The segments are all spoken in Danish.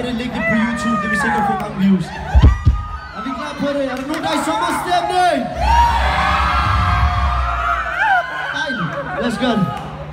have det liggende på YouTube, det vil sikkert få mange views. Er vi klar på det? Er der nogen, der er i sommerstemning? Dejligt. Lad os gøre det.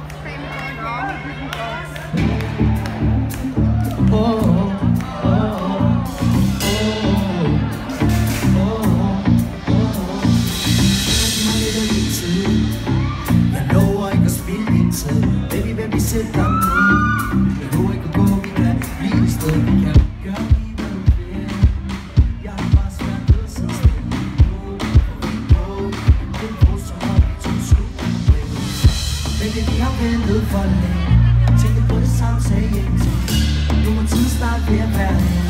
Jeg lover ikke at spille din tid. Baby, hvem vi sætter dig nu? Jeg lover ikke at gå, vi kan blive et sted. Vi kan gøre lige hvad du vil. Jeg har bare svært ved at sidde stille. Den på som om vi tog slutning. Baby, vi har ventet for længe. Tænkte på det samme, sagde ingenting. Nu må tiden snart ved at være her.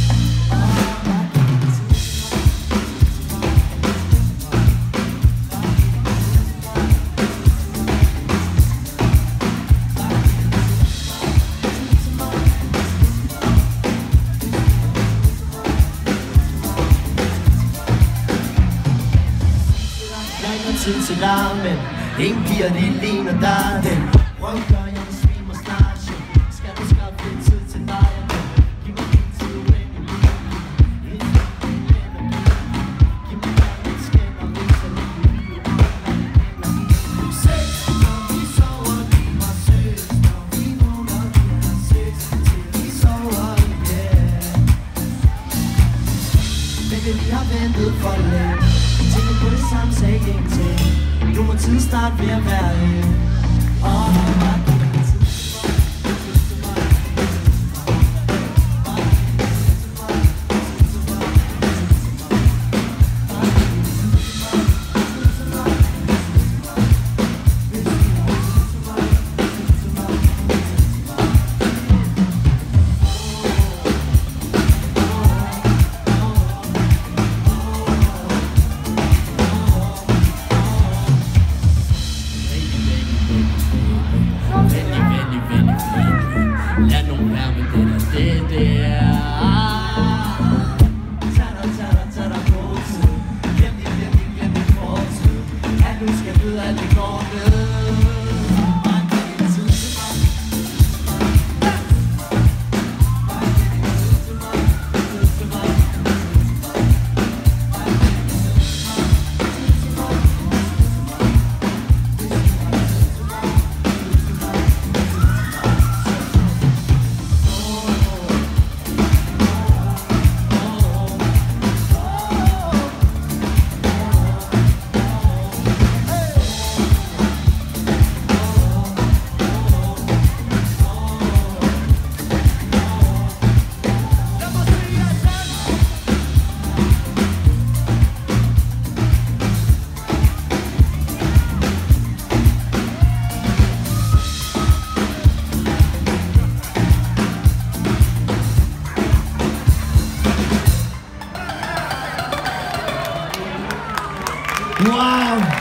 Tid til dig, men ingen piger, de ligner dig. Den røvgør, jeg vil svime og snart. Skal du skaffe lidt tid til dig? Giv mig din tid, uendelig. Giv mig bare lidt skænd og ris og lidt lyd. Sex, når vi sover, giv mig sex. Når vi vågner, giv mig sex. Til vi sover, yeah. Baby, vi har ventet for længe. Tænker på det samme, sagde ingenting. Nu må tiden starte ved at være her. Lad nogen være med det der. Tag dig på tid. Glem din fortid. At nu skal vide, at det går ned. Bare giv din tid til mig. Wow!